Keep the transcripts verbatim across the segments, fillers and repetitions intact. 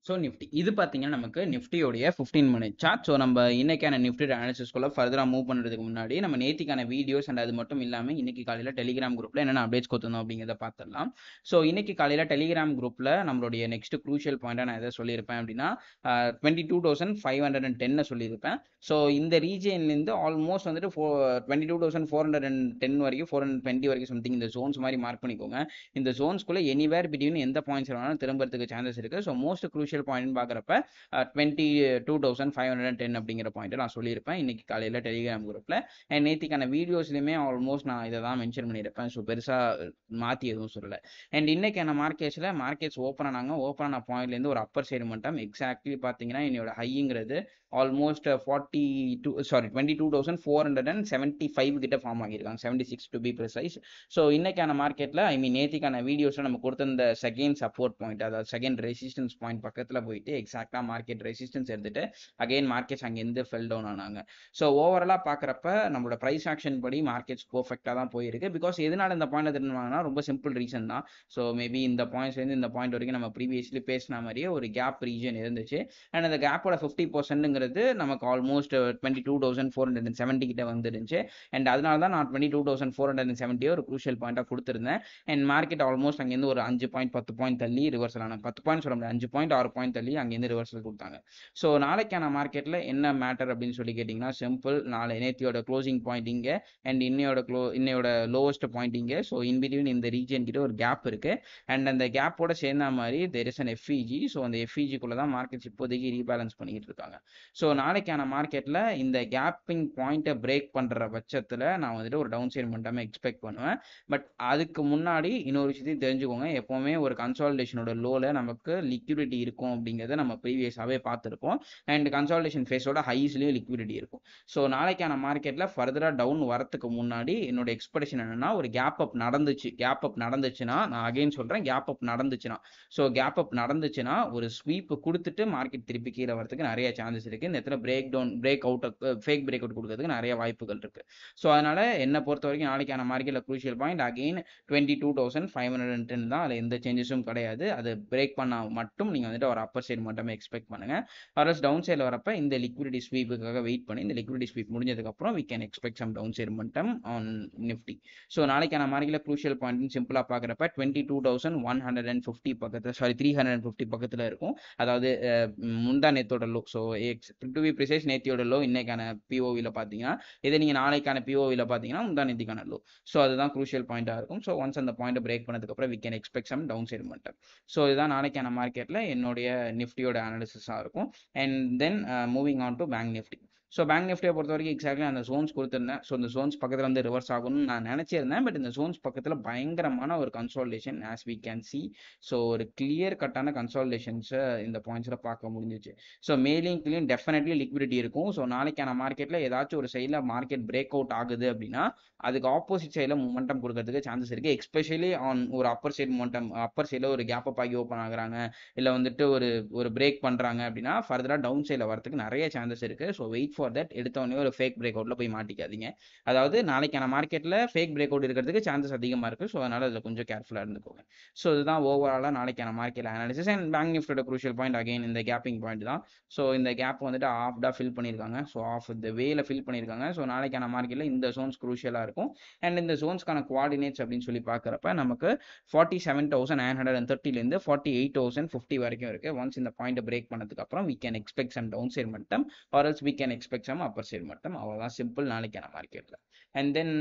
So Nifty இது பார்த்தீங்கன்னா நமக்கு நிஃப்டியோடைய ஃபிஃப்டீன் மினிட் சார்ட். ஸோ நம்ம இன்னைக்கான நிஃப்டி அனாலிசிஸ்குள்ள ஃபர்தராக மூவ் பண்ணுறதுக்கு முன்னாடி நம்ம நேத்திக்கான வீடியோஸ் அண்ட் அது மட்டும் இல்லாமல் இன்னைக்கு காலையில் டெலிகிராம் குரூப்பில் என்னென்ன அப்டேட்ஸ் கொடுத்துருந்தோம் அப்படிங்கிறத பார்த்துடலாம். ஸோ இன்னைக்கு காலையில் டெலிகிராம் குரூப்பில் நம்மளுடைய நெக்ஸ்ட் க்ரூஷியல் பாயிண்டாக நான் எதை சொல்லியிருப்பேன் அப்படின்னா twenty two thousand five hundred and டென்னு சொல்லியிருப்பேன். ஸோ இந்த ரீஜன்லேருந்து ஆல்மோஸ்ட் வந்துட்டு four twenty two thousand four hundred and ten வரைக்கும் ஃபோர் ஹண்ட்ரட் டுவெண்ட்டி வரைக்கும் சம்திங் இந்த ஜோன்ஸ் மாதிரி மார்க் பண்ணிக்கோங்க. இந்த ஜோன்ஸ்குள்ளே எனிவேர் பிட்வீன் எந்த பாயிண்ட்ஸ் வேணாலும் திரும்பறதுக்கு சான்சஸ் இருக்குது. ஸோ மோஸ்ட் க்ரூஷியல் பாயிண்ட் பார்க்குறப்ப twenty two thousand five hundred ten அப்படிங்கிற பாயிண்ட் நான் சொல்லியிருப்பேன் இன்னைக்கு காலையில் டெலிகிராம் குரூப்பில். அண்ட் நேத்திக்கான வீடியோஸ்லையுமே ஆல்மோஸ்ட் நான் இதை தான் மென்ஷன் பண்ணியிருப்பேன். ஸோ பெருசாக மாற்றி எதுவும் சொல்லலை. அண்ட் இன்னைக்கான மார்க்கெட்ஸில் மார்க்கெட்ஸ் ஓப்பன் ஆனாங்க. ஓப்பன் ஆன பாயிண்ட்லேருந்து ஒரு அப்பர் சைடு மட்டும் எக்ஸாக்ட்லி பார்த்தீங்கன்னா என்னோட ஹைங்கிறது almost forty two sorry twenty two thousand four hundred and seventy five கிட்ட ஃபார்ம் ஆகியிருக்காங்க. Seventy six to be precise. So இன்னைக்கான மார்க்கெட்டில் ஐ மீன் நேத்திக்கான வீடியோஸில் நம்ம கொடுத்த செகண்ட் சப்போர்ட் பாயிண்ட் அதாவது செகண்ட் ரெசிஸ்டன்ஸ் பாயிண்ட் பக்கத்தில் போயிட்டு எக்ஸாக்டாக மார்க்கெட் ரெசிஸ்டன்ஸ் எடுத்துட்டு அகைன் மார்க்கெட்ஸ் அங்கேருந்து ஃபெல் டவுன் ஆனாங்க. ஸோ ஓவராலாக பார்க்குறப்ப நம்மளோட ப்ரைஸ் ஆக்ஷன் படி மார்க்கெட்ஸ் பர்ஃபெக்டாக தான் போயிருக்கு. பிகாஸ் எதனால இந்த பாயிண்ட் திரும்பினாங்கன்னா ரொம்ப சிம்பிள் ரீசன் தான். ஸோ மேபி இந்த பாயிண்ட்ஸ்லேருந்து இந்த பாயிண்ட் வரைக்கும் நம்ம ப்ரீவியஸ்லி பேசின மாதிரியே ஒரு கேப் ரீஜன் இருந்துச்சு. அண்ட் அந்த கேப்போட ஃபிஃப்டி பர்சன்ட்ங்கிறது நமக்கு almost twenty two thousand four hundred and seventy கிட்ட வந்துருந்துச்சு. அண்ட் அதனால தான் நான் twenty two thousand four hundred and seventy ஒரு க்ரூஷியல் பாயிண்டாக கொடுத்துருந்தேன். அண்ட் மார்க்கெட் ஆல்மோஸ்ட் அங்கேருந்து ஒரு அஞ்சு பாயிண்ட் பத்து பாயிண்ட் தள்ளி ரிவர்சல் ஆனாங்க. பத்து பாயிண்ட் சொல்ல முடியாது, அஞ்சு பாயிண்ட் ஆறு பாயிண்ட் தள்ளி அங்கேருந்து ரிவர்சல் கொடுத்தாங்க. ஸோ நாளைக்கான மார்க்கெட்டில் என்ன மேட்டர் அப்படின்னு சொல்லி கேட்டிங்கன்னா சிம்பிள். நாளை நேத்தியோட க்ளோசிங் பாயிண்ட் இங்கே அண்ட் இன்னையோட க்ளோ இன்னையோட லோவஸ்ட் பாயிண்ட் இங்கே. ஸோ இன் பிட்வீன் இந்த ரீஜன் கிட்ட ஒரு கேப் இருக்கு. அண்ட் அந்த கேப்போட சேர்ந்த மாதிரி there is an FEG. So அந்த எஃப்இஜிக்குள்ள தான் மார்க்கெட்ஸ் இப்போதைக்கு ரீபேலன்ஸ் பண்ணிட்டு இருக்காங்க. ஸோ நாளைக்கான மார்க்கெட்டில் இந்த கேப்பிங் பாயிண்ட்டை பிரேக் பண்ணுற பட்சத்தில் நான் வந்துட்டு ஒரு டவுன் சைட் மட்டுமே எக்ஸ்பெக்ட் பண்ணுவேன். பட் அதுக்கு முன்னாடி இன்னொரு விஷயத்தையும் தெரிஞ்சுக்கோங்க. எப்போவுமே ஒரு கன்சாலிடேஷனோட லோவில் நமக்கு லிக்விடிட்டி இருக்கும் அப்படிங்கிறத நம்ம ப்ரீவியஸாகவே பார்த்துருப்போம். அண்ட் கன்சாலிடேஷன் ஃபேஸோட ஹைஸ்லேயும் லிக்விடிட்டி இருக்கும். ஸோ நாளைக்கான மார்க்கெட்டில் ஃபர்தராக டவுன் வரத்துக்கு முன்னாடி என்னோட எக்ஸ்பெக்டேஷன் என்னன்னா ஒரு கேப் அப் நடந்துச்சு கேப் அப் நடந்துச்சுன்னா நான் அகைன் சொல்கிறேன் கேப் அப் நடந்துச்சுன்னா ஸோ கேப் அப் நடந்துச்சுன்னா ஒரு ஸ்வீப் கொடுத்துட்டு மார்க்கெட் திருப்பி கீழே வரதுக்கு நிறைய சான்சஸ் இருக்குது. இந்த இடத்துல break down break out fake break out கொடுக்கறதுக்கு நிறைய வாய்ப்புகள் இருக்குது. ஸோ அதனால் என்னை பொறுத்த வரைக்கும் நாளைக்கான மார்க்கெட்டில் crucial point again twenty two thousand five hundred and ten தான். அதில் எந்த சேஞ்சஸும் கிடையாது. அது பிரேக் பண்ணால் மட்டும் நீங்கள் வந்துட்டு ஒரு அப்பர் சைடு மட்டுமே எக்ஸ்பெக்ட் பண்ணுங்கள். வரஸ் டவுன் சைடில் வரப்ப இந்த லிக்விடிட்டி ஸ்வீப்புக்காக வெயிட் பண்ணி இந்த லிக்விடிட்டி ஸ்வீப் முடிஞ்சதுக்கப்புறம் we can expect some down side மட்டும் ஆன் நிஃப்டி. ஸோ நாளைக்கான மார்க்கெட்டில் க்ரூஷியல் பாயிண்ட் சிம்பிளாக பார்க்குறப்ப twenty two thousand one hundred and fifty பக்கத்தில் sorry three hundred and fifty பக்கத்தில் இருக்கும். அதாவது முந்தா நேத்தோட low. So ex to be precise நேத்தியோட லோ இன்னைக்கான பிஓவியில் பார்த்தீங்கன்னா இதை நீங்கள் நாளைக்கான பிஓவியில் பார்த்தீங்கன்னா முந்தா நேத்திக்கான லோ. ஸோ அதுதான் க்ரூஷியல் பாயிண்டாக இருக்கும். ஸோ ஒன்ஸ் அந்த பாயிண்ட்டை பிரேக் பண்ணதுக்கப்புறம் we can expect some down side மட்டும். ஸோ இதுதான் நாளைக்கான மார்க்கெட்டில் என்னுடைய நிஃப்டியோட அனாலிசிஸாக இருக்கும். And then moving on to bank Nifty. So bank நிஃப்டியை பொறுத்த வரைக்கும் எக்ஸாக்ட்லி அந்த ஜோன்ஸ் கொடுத்துருந்தேன். ஸோ இந்த ஜோன்ஸ் பக்கத்தில் வந்து ரிவர்ஸ் ஆகணும்னு நான் நினச்சிருந்தேன். பட் இந்த ஜோன்ஸ் பக்கத்தில் பயங்கரமான ஒரு consolidation as we can see. So ஒரு கிளியர் கட்டான கன்சாலிடேஷன்ஸை இந்த பாயிண்ட்ஸில் பார்க்க முடிஞ்சிச்சு. ஸோ மேலியும் கிளியும் டெஃபினெட்லி லிக்விடிட்டி இருக்கும். ஸோ நாளைக்கான மார்க்கெட்டில் ஏதாச்சும் ஒரு சைடில் மார்க்கெட் பிரேக் அவுட் ஆகுது அப்படின்னா அதுக்கு ஆப்போசிட் சைடில் மொமெண்டம் கொடுக்கறதுக்கு சான்சஸ் இருக்குது. எஸ்பெஷலி ஆன் ஒரு அப்பர் சைடு மொமெண்டம் அப்பர் சைடில் ஒரு கேப் அப் ஆகி ஓப்பன் ஆகுறாங்க இல்லை வந்துட்டு ஒரு ஒரு பிரேக் பண்ணுறாங்க அப்படின்னா ஃபர்தராக டவுன் சைடில் வரதுக்கு நிறைய சான்சஸ் இருக்குது. So wait for that. எடுத்தவொடனே ஒரு ஃபேக் பிரேக் அவுட்ல போய் மாட்டிக்காதீங்க. அதாவது நாளைக்கான மார்க்கெட்டில் ஃபேக் பிரேக் அவுட் இருக்கிறதுக்கு சான்சஸ் அதிகமாக இருக்குது. ஸோ அதனால் அதில் கொஞ்சம் கேர்ஃபுல்லாக இருந்துக்கோங்க. ஸோ இதுதான் ஓவராலாக நாளைக்கான மார்க்கெட் அனாலிசிஸ். அண்ட் பேங்க் நிஃப்டியோட க்ரூஷியல் பாயிண்ட் அகைன் இந்த கேப்பிங் பாயிண்ட் தான். ஸோ இந்த கேப் வந்துட்டு ஆஃப்டாக ஃபில் பண்ணியிருக்காங்க. ஸோ ஆஃப் இந்த வேல ஃபில் பண்ணியிருக்காங்க. ஸோ நாளைக்கான மார்க்கெட்டில் இந்த ஜோன்ஸ் க்ரூஷியலாக இருக்கும். அண்ட் இந்த ஜோன்ஸ்க்கான குவார்டினேட்ஸ் அப்படின்னு சொல்லி பார்க்குறப்ப நமக்கு forty seven thousand nine hundred and தேர்ட்டிலேருந்து ஃபார்ட்டி எயிட் தௌசண்ட் ஃபிஃப்டி வரைக்கும் இருக்குது. ஒன்ஸ் இந்த பாயிண்ட் பிரேக் பண்ணதுக்கு அப்புறம் we can expect some down side மட்டும் or else we can expect some upper side மட்டும். அவ்வளோதான் சிம்பிள் நாளைக்கான மார்க்கெட்டில். அண்ட் தென்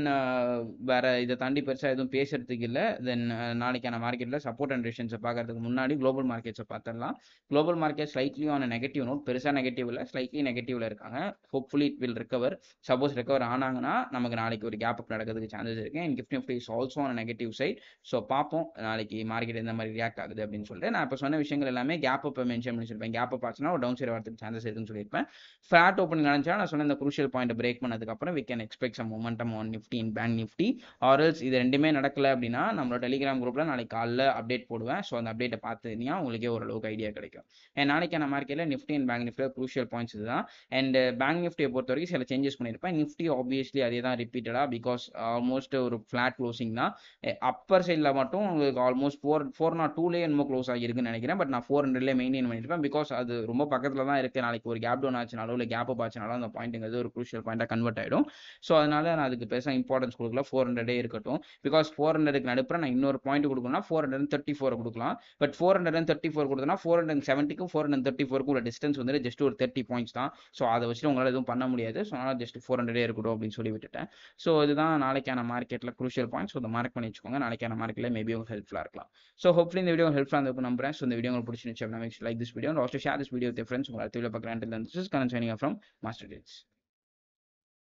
வேற இதை தாண்டி பெருசாக எதுவும் பேசுறதுக்கு இல்லை. தென் நாளைக்கான மார்க்கெட்டில் சப்போர்ட் அண்ட் ரெசிஸ்டன்ஸை பார்க்கறதுக்கு முன்னாடி குளோபல் மார்க்கெட்ஸை பார்த்துடலாம். Global market slightly on negative note. பெருசாக நெகட்டிவ் இல்லை, ஸ்லைட்லி நெகட்டிவ்ல இருக்காங்க. Hopefully it will recover. Suppose recover ஆனாங்கன்னா நமக்கு நாளைக்கு ஒரு கேப் அப் நடக்கிறதுக்கு சான்சஸ் இருக்குது. And gift Nifty is also on negative side. So பார்ப்போம் நாளைக்கு மார்க்கெட் எந்த மாதிரி ரியாக்ட் ஆகுது அப்படின்னு சொல்லிட்டு. நான் இப்போ சொன்ன விஷயங்கள் எல்லாமே கேப் அப் மென்ஷன் பண்ணி சொல்லியிருப்பேன். கேப் அப் ஆச்சுன்னா ஒரு டவுன் சைடு வரதுக்கு சான்சஸ் இருக்குன்னு சொல்லியிருப்பேன். ஃபிளாட் ஓப்பனிங் இருந்துச்சுன்னா நான் சொன்ன இந்த குரூஷியல் பாயிண்ட் பிரேக் பண்ணதுக்கு அப்புறம் we can expect some momentum on Nifty and Bank Nifty or else இது ரெண்டுமே நடக்கல அப்படின்னா நம்மளோட டெலிகிராம் குரூப்ல நாளைக்கு காலைல அப்டேட் போடுவேன். ஸோ அந்த அப்டேட்டை பார்த்துட்டீங்கன்னா உங்களுக்கே ஓரளவுக்கு ஐடியா கிடைக்கும். அண்ட் நாளைக்கான மார்க்கெட்டில் நிஃப்டி அண்ட் பேங்க் நிஃப்டியில் குரூஷியல் பாயிண்ட்ஸ் இதுதான். அண்ட் பேங்க் நிஃப்டியை பொறுத்த வரைக்கும் சில சேஞ்சஸ் பண்ணியிருப்பேன். நிஃப்டி ஆப்வியஸ்லி அதே தான் ரிப்பீட்டடாக, பிகாஸ் ஆல்மோஸ்ட் ஒரு ஃபிளாட் க்ளோசிங் தான். அப்பர் சைடில் மட்டும் உங்களுக்கு ஆல்மோஸ்ட் ஃபோர் ஃபோர் நாட் டூலேயே என்னமோ க்ளோஸ் ஆகிருக்குன்னு நினைக்கிறேன். பட் நான் ஃபோர் ஹண்ட்ரட்லேயே மெயின்டைன் பண்ணியிருப்பேன், பிகாஸ் அது ரொம்ப பக்கத்தில் தான் இருக்குது. நாளைக்கு ஒரு கேப் டவுன் ஆச்சுனாலோ இல்லை கேப் அப் ஆச்சுனாலும் அந்த பாயிண்ட்டுங்கிறது ஒரு குரூஷியல் பாயிண்டாக கன்வெர்ட் ஆகிடும். ஸோ அதனால நான் அதுக்கு பெருசாக இம்பார்ட்டன்ஸ் கொடுக்கல, ஃபோர் ஹண்ட்ரடே இருக்கட்டும். பிகாஸ் ஃபோர் ஹண்ட்ரடுக்கு நடுப்புற நான் இன்னொரு பாயிண்ட் கொடுக்கணும்னா ஃபோர் ஹண்ட்ரட் தேர்ட்டி ஃபோர் கொடுக்கலாம். But four hundred thirty four கொடுத்தனா ஃபோர் ஹண்ட்ரட் செவன்ட்டிக்கும் ஃபோர் ஹண்ட்ரட் தேர்ட்டி ஃபோருக்கும் உள்ள டிஸ்டன்ஸ் வந்து ஜஸ்ட் ஒரு தேர்ட்டி பாயிண்ட்ஸ் தான். ஸோ அதை வச்சு உங்களால் எதுவும் பண்ண முடியாது. ஸோ அதனால் ஜஸ்ட் ஃபோர் ஹண்ட்ரடே இருக்கட்டும் அப்படின்னு சொல்லி விட்டுட்டேன். ஸோ இதுதான் நாளைக்கான மார்க்கெட்டில் குரூஷியல் பாயிண்ட்ஸ். ஸோ அதை மார்க் பண்ணி வச்சுக்கோங்க. நாளைக்கான மார்க்கெட்டில் மேபி உங்களுக்கு ஹெல்ப்ஃபுல்லாக இருக்கலாம். ஸோ ஹோப்ஃபுல்லி இந்த வீடியோ ஹெல்ப்ஃபுல்லாக இருக்கும் நம்புறேன். ஸோ இந்த வீடியோ உங்களுக்கு பிடிச்சிருந்துச்சு அப்படின்னா like this video, also share this video with friends. உங்களை அடுத்த வீடியோ பார்க்குறேன். This is Karan signing off from master dates.